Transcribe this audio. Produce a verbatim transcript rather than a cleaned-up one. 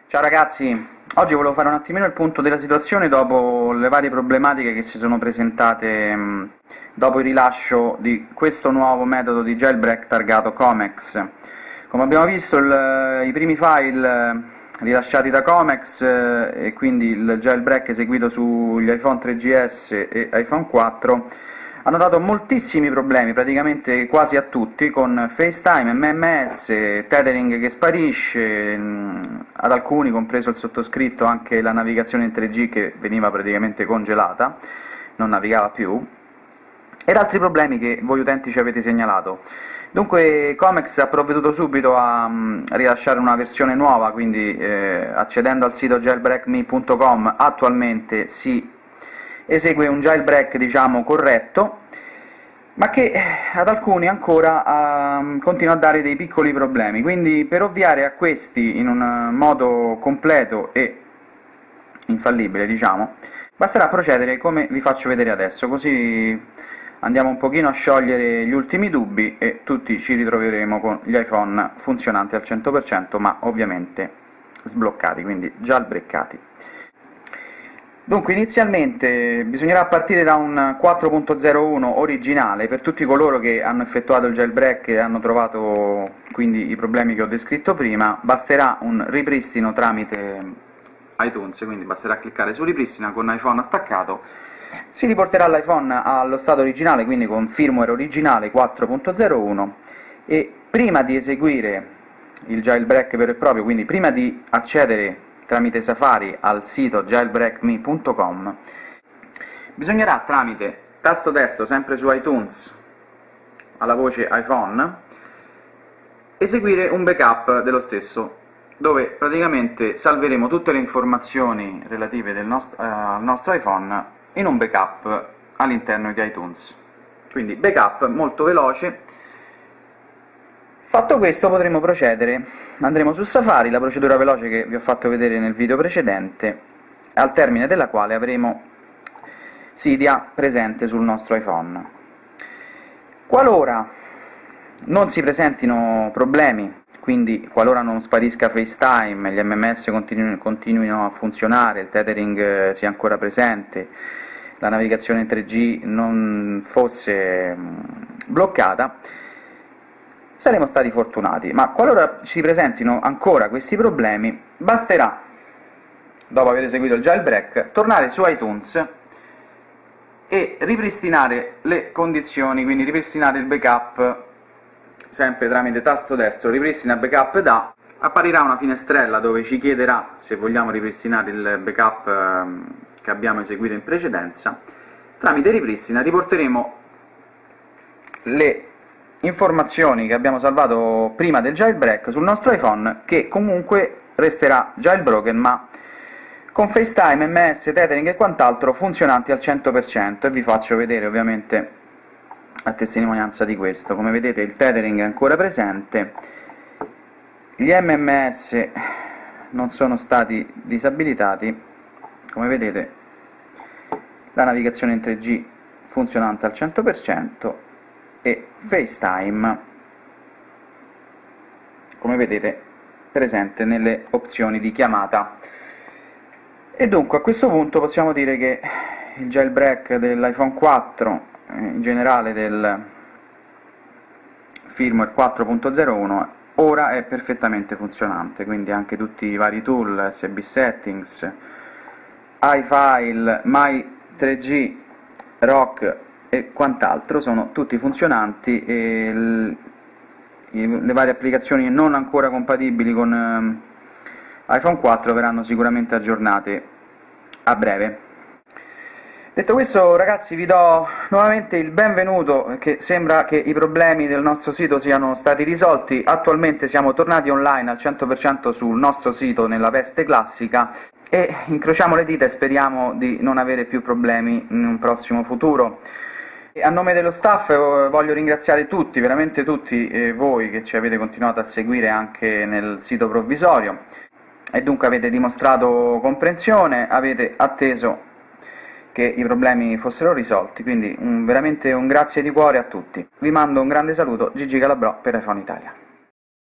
Ciao ragazzi, oggi volevo fare un attimino il punto della situazione dopo le varie problematiche che si sono presentate mh, dopo il rilascio di questo nuovo metodo di jailbreak targato Comex. Come abbiamo visto, il, i primi file eh, rilasciati da Comex eh, e quindi il jailbreak eseguito sugli iPhone tre G S e iPhone quattro hanno dato moltissimi problemi, praticamente quasi a tutti, con FaceTime, M M S, tethering che sparisce, ad alcuni, compreso il sottoscritto, anche la navigazione in tre G che veniva praticamente congelata, non navigava più, ed altri problemi che voi utenti ci avete segnalato. Dunque Comex ha provveduto subito a, a rilasciare una versione nuova, quindi eh, accedendo al sito jailbreak me punto com attualmente si esegue un jailbreak, diciamo, corretto, ma che ad alcuni ancora uh, continua a dare dei piccoli problemi. Quindi per ovviare a questi in un modo completo e infallibile, diciamo, basterà procedere come vi faccio vedere adesso, così andiamo un pochino a sciogliere gli ultimi dubbi e tutti ci ritroveremo con gli iPhone funzionanti al cento per cento, ma ovviamente sbloccati, quindi jailbreakati. Dunque, inizialmente bisognerà partire da un quattro punto zero uno originale per tutti coloro che hanno effettuato il jailbreak e hanno trovato quindi i problemi che ho descritto prima. Basterà un ripristino tramite iTunes, quindi basterà cliccare su ripristina con iPhone attaccato, si riporterà l'iPhone allo stato originale, quindi con firmware originale quattro punto zero uno, e prima di eseguire il jailbreak vero e proprio, quindi prima di accedere tramite Safari al sito jailbreak me punto com, bisognerà tramite tasto destro, sempre su iTunes, alla voce iPhone, eseguire un backup dello stesso, dove praticamente salveremo tutte le informazioni relative del nost- eh, al nostro iPhone in un backup all'interno di iTunes. Quindi backup molto veloce. Fatto questo potremo procedere, andremo su Safari, la procedura veloce che vi ho fatto vedere nel video precedente, al termine della quale avremo Cydia presente sul nostro iPhone. Qualora non si presentino problemi, quindi qualora non sparisca FaceTime, gli M M S continu continuino a funzionare, il tethering sia ancora presente, la navigazione in tre G non fosse bloccata, saremo stati fortunati, ma qualora ci presentino ancora questi problemi, basterà, dopo aver eseguito il jailbreak, tornare su iTunes e ripristinare le condizioni, quindi ripristinare il backup, sempre tramite tasto destro, ripristina backup da, apparirà una finestrella dove ci chiederà se vogliamo ripristinare il backup che abbiamo eseguito in precedenza. Tramite ripristina riporteremo le informazioni che abbiamo salvato prima del jailbreak sul nostro iPhone, che comunque resterà jailbroken, ma con FaceTime, M M S, tethering e quant'altro funzionanti al cento per cento, e vi faccio vedere ovviamente a testimonianza di questo. Come vedete il tethering è ancora presente, gli M M S non sono stati disabilitati, come vedete la navigazione in tre G funzionante al cento per cento, e FaceTime, come vedete, presente nelle opzioni di chiamata. E dunque a questo punto possiamo dire che il jailbreak dell'iPhone quattro, in generale del firmware quattro punto zero uno, ora è perfettamente funzionante, quindi anche tutti i vari tool, S B Settings, iFile, My tre G, Rock e quant'altro sono tutti funzionanti, e le varie applicazioni non ancora compatibili con iPhone quattro verranno sicuramente aggiornate a breve. Detto questo, ragazzi, vi do nuovamente il benvenuto, perché sembra che i problemi del nostro sito siano stati risolti. Attualmente siamo tornati online al cento per cento sul nostro sito nella veste classica, e incrociamo le dita e speriamo di non avere più problemi in un prossimo futuro. A nome dello staff voglio ringraziare tutti, veramente tutti eh, voi che ci avete continuato a seguire anche nel sito provvisorio, e dunque avete dimostrato comprensione, avete atteso che i problemi fossero risolti, quindi un, veramente un grazie di cuore a tutti. Vi mando un grande saluto, Gigi Calabrò per iPhone Italia.